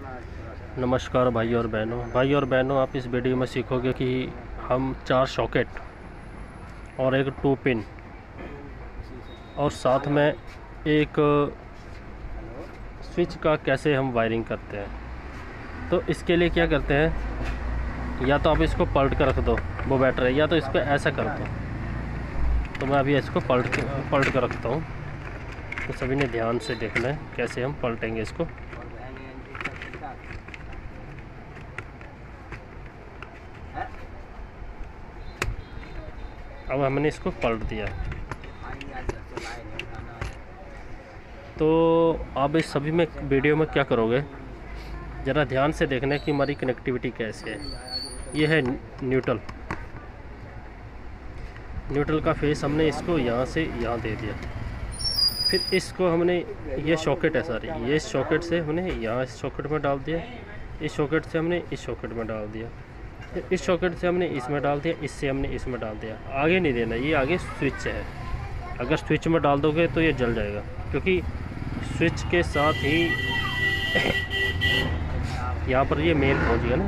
नमस्कार भाई और बहनों, आप इस वीडियो में सीखोगे कि हम 4 सॉकेट और एक 2 पिन और साथ में एक स्विच का कैसे हम वायरिंग करते हैं। तो इसके लिए क्या करते हैं, या तो आप इसको पलट कर रख दो, वो बेटर है, या तो इसको ऐसा कर दो। तो मैं अभी इसको पलट कर रखता हूँ। तो सभी ने ध्यान से देखना है कैसे हम पलटेंगे इसको। अब हमने इसको पलट दिया। तो आप इस सभी में वीडियो में क्या करोगे, ज़रा ध्यान से देखना है कि हमारी कनेक्टिविटी कैसे है। ये है न्यूट्रल का फेस, हमने इसको यहाँ से यहाँ दे दिया। फिर इसको हमने, ये सॉकेट है सारी, ये सॉकेट से हमने यहाँ इस सॉकेट में डाल दिया, इस सॉकेट से हमने इस सॉकेट में डाल दिया, फिर इस सॉकेट से हमने इसमें डाल दिया, इससे हमने इसमें डाल दिया। आगे नहीं देना, ये आगे स्विच है। अगर स्विच में डाल दोगे तो ये जल जाएगा, क्योंकि स्विच के साथ ही यहाँ पर ये मेन पहुँच गया ना।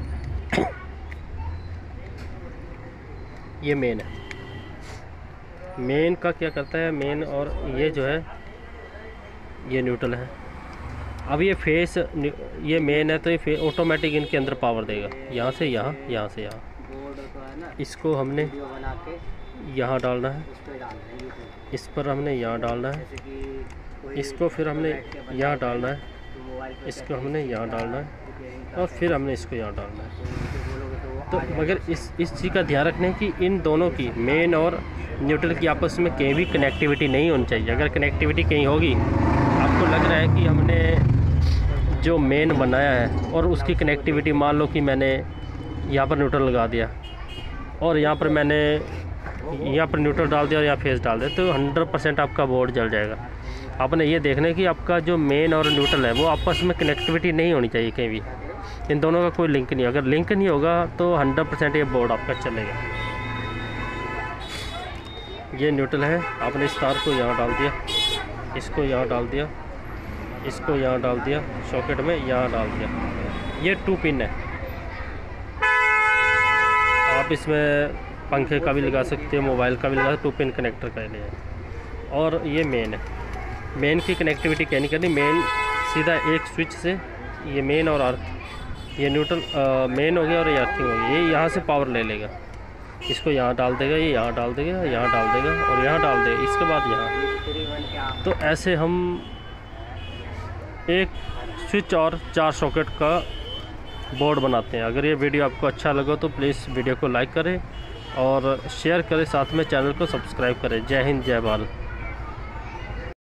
ये मेन है। मेन का क्या करता है, मेन और ये जो है ये न्यूट्रल है। अब ये फेस, ये मेन है तो ये ऑटोमेटिक इनके अंदर पावर देगा, यहाँ से यहाँ, यहाँ से यहाँ। इसको हमने यहाँ डालना है, इस पर हमने यहाँ डालना है, इसको फिर हमने यहाँ डालना है, इसको हमने यहाँ डालना है, और फिर हमने इसको यहाँ डालना है। तो मगर इस चीज़ का ध्यान रखना है कि इन दोनों की, मेन और न्यूट्रल की, आपस में कहीं भी कनेक्टिविटी नहीं होनी चाहिए। अगर कनेक्टिविटी कहीं होगी, आपको लग रहा है कि हमने जो मेन बनाया है और उसकी कनेक्टिविटी, मान लो कि मैंने यहाँ पर न्यूट्रल लगा दिया और यहाँ पर मैंने यहाँ पर न्यूट्रल डाल दिया और यहाँ फेस डाल दिया, तो 100% आपका बोर्ड जल जाएगा। आपने ये देखना है कि आपका जो मेन और न्यूट्रल है वो आपस में कनेक्टिविटी नहीं होनी चाहिए कहीं भी। इन दोनों का कोई लिंक नहीं। अगर लिंक नहीं होगा तो 100% ये बोर्ड आपका चलेगा। ये न्यूट्रल है, आपने इस तार को यहाँ डाल दिया, इसको यहाँ डाल दिया, इसको यहाँ डाल दिया, सॉकेट में यहाँ डाल दिया। ये 2 पिन है। आप इसमें पंखे का भी लगा सकते हो, मोबाइल का भी लगा सकते हो, 2 पिन कनेक्टर का लिए। और ये मेन है। मेन की कनेक्टिविटी क्या नहीं करनी, मेन सीधा एक स्विच से, ये मेन और अर्थ, ये न्यूट्रल मेन हो गया और ये अर्थिंग हो गई। ये यहाँ से पावर ले लेगा, इसको यहाँ डाल देगा, ये यहाँ डाल देगा, यहाँ डाल देगा और यहाँ डाल देगा, इसके बाद यहाँ। तो ऐसे हम एक स्विच और 4 सॉकेट का बोर्ड बनाते हैं। अगर ये वीडियो आपको अच्छा लगा तो प्लीज़ वीडियो को लाइक करें और शेयर करें, साथ में चैनल को सब्सक्राइब करें। जय हिंद, जय भारत।